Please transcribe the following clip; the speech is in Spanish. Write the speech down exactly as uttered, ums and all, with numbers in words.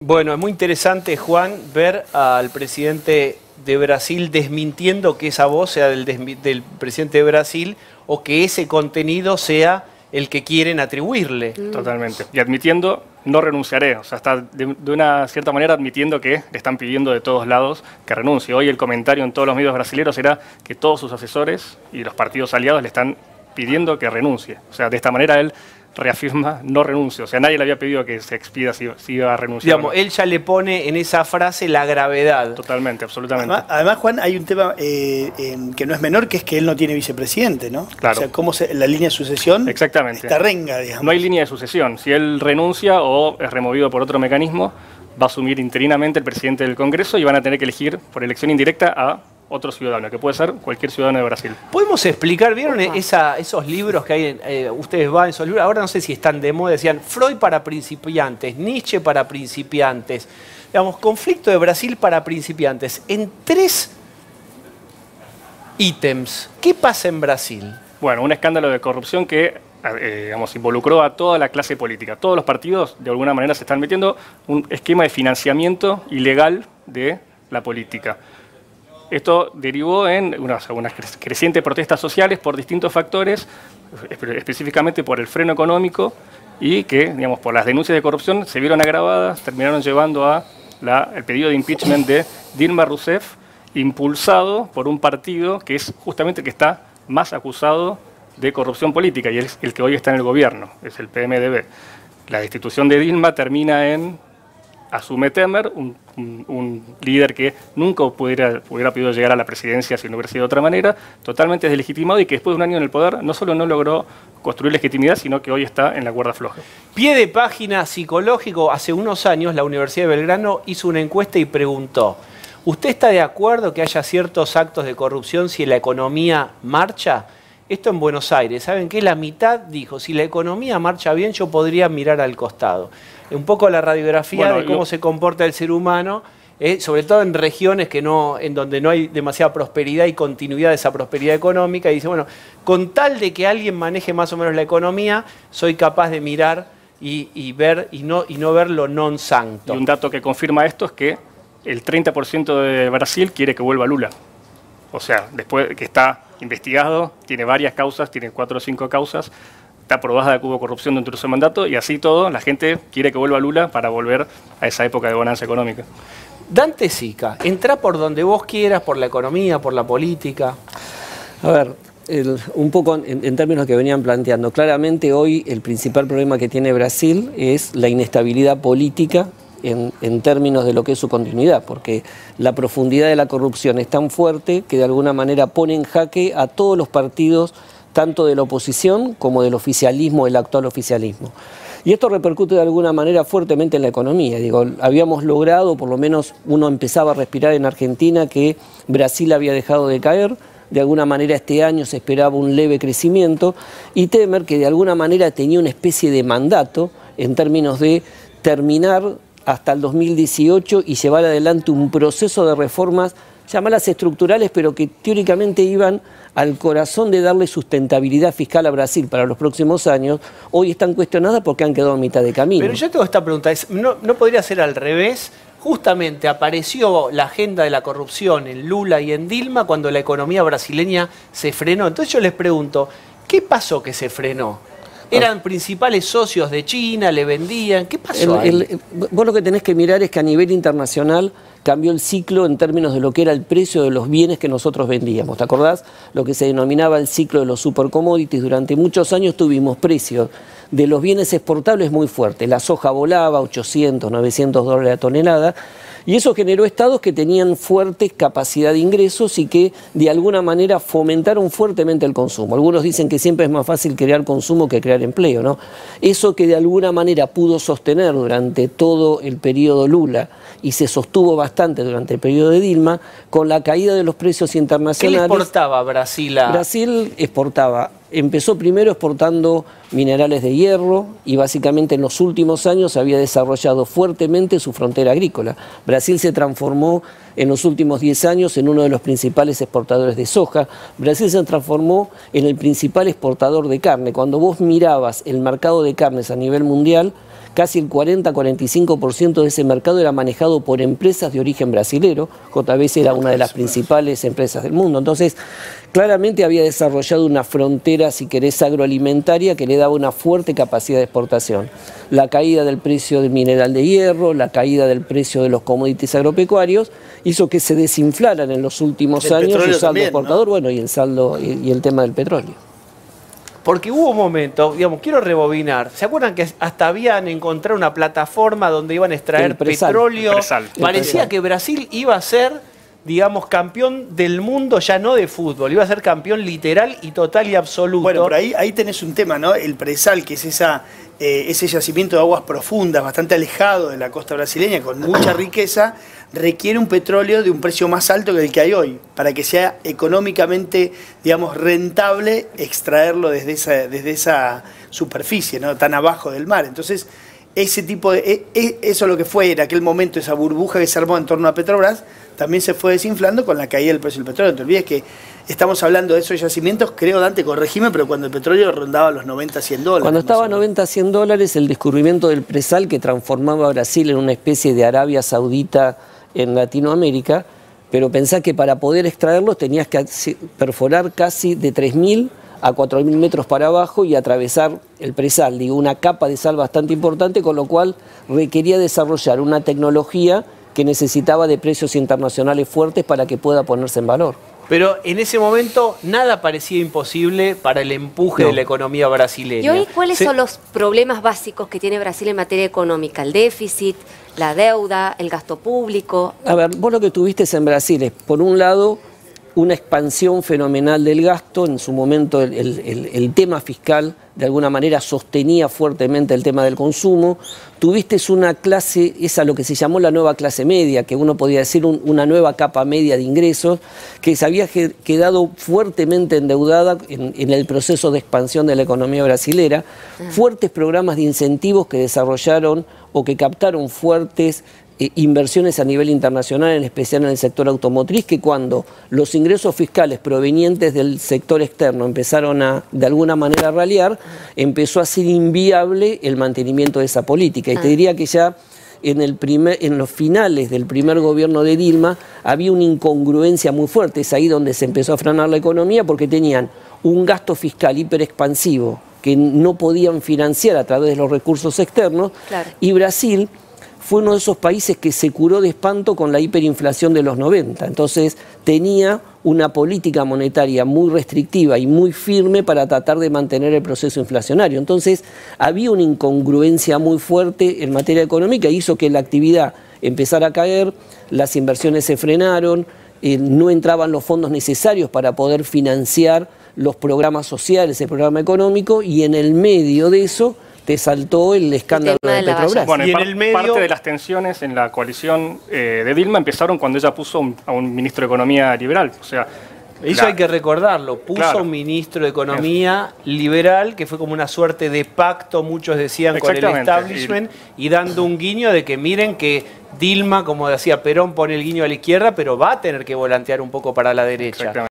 Bueno, es muy interesante, Juan, ver al presidente de Brasil desmintiendo que esa voz sea del, del presidente de Brasil o que ese contenido sea el que quieren atribuirle. Totalmente. Y admitiendo, no renunciaré. O sea, está de, de una cierta manera admitiendo que le están pidiendo de todos lados que renuncie. Hoy el comentario en todos los medios brasileños era que todos sus asesores y los partidos aliados le están pidiendo que renuncie. O sea, de esta manera él reafirma no renuncio. O sea, nadie le había pedido que se expida si, si iba a renunciar. Digamos, él ya le pone en esa frase la gravedad. Totalmente, absolutamente. Además, además Juan, hay un tema eh, eh, que no es menor, que es que él no tiene vicepresidente, ¿no? Claro. O sea, cómo se, la línea de sucesión Exactamente. está renga, digamos. No hay línea de sucesión. Si él renuncia o es removido por otro mecanismo, va a asumir interinamente el presidente del Congreso y van a tener que elegir por elección indirecta a otro ciudadano, que puede ser cualquier ciudadano de Brasil. ¿Podemos explicar? ¿Vieron esa, esos libros que hay? Eh, ustedes van esos libros, ahora no sé si están de moda, decían Freud para principiantes, Nietzsche para principiantes, digamos, conflicto de Brasil para principiantes. En tres ítems, ¿qué pasa en Brasil? Bueno, un escándalo de corrupción que eh, digamos, involucró a toda la clase política. Todos los partidos, de alguna manera, se están metiendo un esquema de financiamiento ilegal de la política. Esto derivó en unas, unas crecientes protestas sociales por distintos factores, específicamente por el freno económico y que, digamos, por las denuncias de corrupción se vieron agravadas, terminaron llevando a la, el pedido de impeachment de Dilma Rousseff, impulsado por un partido que es justamente el que está más acusado de corrupción política y es el que hoy está en el gobierno, es el P M D B. La destitución de Dilma termina en asume Temer, un, un, un líder que nunca pudiera, hubiera podido llegar a la presidencia si no hubiera sido de otra manera, totalmente deslegitimado y que después de un año en el poder no solo no logró construir legitimidad, sino que hoy está en la cuerda floja. Pie de página psicológico. Hace unos años la Universidad de Belgrano hizo una encuesta y preguntó: ¿usted está de acuerdo que haya ciertos actos de corrupción si la economía marcha? Esto en Buenos Aires. ¿Saben qué? La mitad dijo, si la economía marcha bien, yo podría mirar al costado. Un poco la radiografía bueno, de cómo lo... se comporta el ser humano, eh, sobre todo en regiones que no, en donde no hay demasiada prosperidad y continuidad de esa prosperidad económica. Y dice, bueno, con tal de que alguien maneje más o menos la economía, soy capaz de mirar y, y ver y no, y no ver lo non santo. Y un dato que confirma esto es que el treinta por ciento de Brasil quiere que vuelva Lula. O sea, después que está investigado, tiene varias causas, tiene cuatro o cinco causas, está probada que hubo corrupción dentro de su mandato y así todo, la gente quiere que vuelva Lula para volver a esa época de bonanza económica. Dante Sica, entra por donde vos quieras, por la economía, por la política. A ver, el, un poco en, en términos que venían planteando, claramente hoy el principal problema que tiene Brasil es la inestabilidad política En, en términos de lo que es su continuidad, porque la profundidad de la corrupción es tan fuerte que de alguna manera pone en jaque a todos los partidos, tanto de la oposición como del oficialismo, el actual oficialismo. Y esto repercute de alguna manera fuertemente en la economía. Digo, habíamos logrado, por lo menos uno empezaba a respirar en Argentina, que Brasil había dejado de caer. De alguna manera este año se esperaba un leve crecimiento y Temer, que de alguna manera tenía una especie de mandato en términos de terminar hasta el dos mil dieciocho y llevar adelante un proceso de reformas, llamadas estructurales, pero que teóricamente iban al corazón de darle sustentabilidad fiscal a Brasil para los próximos años, hoy están cuestionadas porque han quedado a mitad de camino. Pero yo tengo esta pregunta, ¿no, no podría ser al revés? Justamente apareció la agenda de la corrupción en Lula y en Dilma cuando la economía brasileña se frenó. Entonces yo les pregunto, ¿qué pasó que se frenó? ¿Eran principales socios de China? ¿Le vendían? ¿Qué pasó ahí? El, el, vos lo que tenés que mirar es que a nivel internacional cambió el ciclo en términos de lo que era el precio de los bienes que nosotros vendíamos. ¿Te acordás? Lo que se denominaba el ciclo de los supercommodities. Durante muchos años tuvimos precios de los bienes exportables muy fuertes. La soja volaba ochocientos, novecientos dólares la tonelada. Y eso generó estados que tenían fuerte capacidad de ingresos y que de alguna manera fomentaron fuertemente el consumo. Algunos dicen que siempre es más fácil crear consumo que crear empleo, ¿no? Eso que de alguna manera pudo sostener durante todo el periodo Lula y se sostuvo bastante durante el periodo de Dilma, con la caída de los precios internacionales. ¿Qué le exportaba Brasil a...? Brasil exportaba empezó primero exportando minerales de hierro y básicamente en los últimos años había desarrollado fuertemente su frontera agrícola. Brasil se transformó en los últimos diez años en uno de los principales exportadores de soja. Brasil se transformó en el principal exportador de carne. Cuando vos mirabas el mercado de carnes a nivel mundial, casi el cuarenta a cuarenta y cinco por ciento de ese mercado era manejado por empresas de origen brasilero. J B S era una de las principales empresas del mundo. Entonces, claramente había desarrollado una frontera, si querés, agroalimentaria que le daba una fuerte capacidad de exportación. La caída del precio del mineral de hierro, la caída del precio de los commodities agropecuarios, hizo que se desinflaran en los últimos el años el saldo también, exportador, ¿no? bueno, y el saldo y, y el tema del petróleo. Porque hubo un momento, digamos, quiero rebobinar. ¿Se acuerdan que hasta habían encontrado una plataforma donde iban a extraer El presal. petróleo? El presal. Parecía El presal. que Brasil iba a ser, digamos, campeón del mundo, ya no de fútbol, iba a ser campeón literal y total y absoluto. Bueno, pero ahí, ahí tenés un tema, ¿no? El presal, que es esa, eh, ese yacimiento de aguas profundas, bastante alejado de la costa brasileña, con mucha riqueza, requiere un petróleo de un precio más alto que el que hay hoy, para que sea económicamente, digamos, rentable extraerlo desde esa, desde esa superficie, ¿no? Tan abajo del mar. Entonces, ese tipo de, eso lo que fue en aquel momento, esa burbuja que se armó en torno a Petrobras, también se fue desinflando con la caída del precio del petróleo. No te olvides que estamos hablando de esos yacimientos, creo, Dante, corregime, pero cuando el petróleo rondaba los noventa a cien dólares. Cuando estaba a noventa a cien dólares, el descubrimiento del presal que transformaba a Brasil en una especie de Arabia Saudita en Latinoamérica, pero pensá que para poder extraerlos tenías que perforar casi de tres mil a cuatro mil metros para abajo y atravesar el presal, digo, una capa de sal bastante importante, con lo cual requería desarrollar una tecnología que necesitaba de precios internacionales fuertes para que pueda ponerse en valor. Pero en ese momento nada parecía imposible para el empuje No. de la economía brasileña. ¿Y hoy cuáles Se- son los problemas básicos que tiene Brasil en materia económica? El déficit, la deuda, el gasto público. A ver, vos lo que tuviste en Brasil es, por un lado, una expansión fenomenal del gasto. En su momento el, el, el, el tema fiscal de alguna manera sostenía fuertemente el tema del consumo. Tuviste una clase, esa lo que se llamó la nueva clase media, que uno podía decir un, una nueva capa media de ingresos, que se había quedado fuertemente endeudada en, en el proceso de expansión de la economía brasilera. Ah. Fuertes programas de incentivos que desarrollaron o que captaron fuertes Eh, inversiones a nivel internacional, en especial en el sector automotriz, que cuando los ingresos fiscales provenientes del sector externo empezaron a, de alguna manera, a ralear, empezó a ser inviable el mantenimiento de esa política. Y te diría que ya en, el primer, en los finales del primer gobierno de Dilma había una incongruencia muy fuerte. Es ahí donde se empezó a frenar la economía, porque tenían un gasto fiscal hiperexpansivo que no podían financiar a través de los recursos externos. Claro. Y Brasil fue uno de esos países que se curó de espanto con la hiperinflación de los noventa. Entonces tenía una política monetaria muy restrictiva y muy firme para tratar de mantener el proceso inflacionario. Entonces había una incongruencia muy fuerte en materia económica y hizo que la actividad empezara a caer, las inversiones se frenaron, eh, no entraban los fondos necesarios para poder financiar los programas sociales, el programa económico, y en el medio de eso te saltó el escándalo tema de de la Petrobras. Bueno, Y en par- el medio- parte de las tensiones en la coalición eh, de Dilma empezaron cuando ella puso un- a un ministro de Economía liberal. O sea, Eso la- hay que recordarlo. Puso Claro. un ministro de Economía liberal que fue como una suerte de pacto, muchos decían, con el Exactamente. establishment, y dando un guiño de que miren que Dilma, como decía Perón, pone el guiño a la izquierda, pero va a tener que volantear un poco para la derecha. Exactamente.